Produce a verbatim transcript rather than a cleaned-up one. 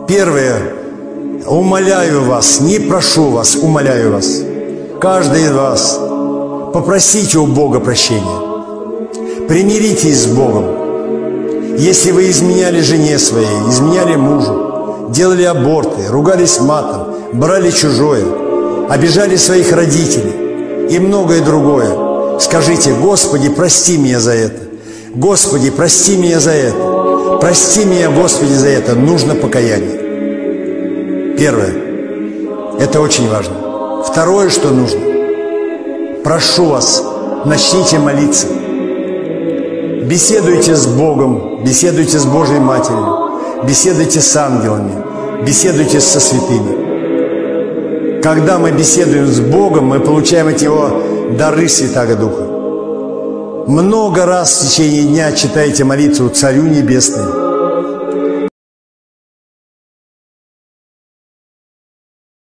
Первое. Умоляю вас, не прошу вас, умоляю вас. Каждый из вас попросите у Бога прощения. Примиритесь с Богом. Если вы изменяли жене своей, изменяли мужу, делали аборты, ругались матом, брали чужое, обижали своих родителей и многое другое, скажите: Господи, прости меня за это. Господи, прости меня за это. Прости меня, Господи, за это. Нужно покаяние. Первое. Это очень важно. Второе, что нужно. Прошу вас, начните молиться. Беседуйте с Богом, беседуйте с Божьей Матерью, беседуйте с ангелами, беседуйте со святыми. Когда мы беседуем с Богом, мы получаем от Него дары Святаго Духа. Много раз в течение дня читайте молитву Царю Небесному.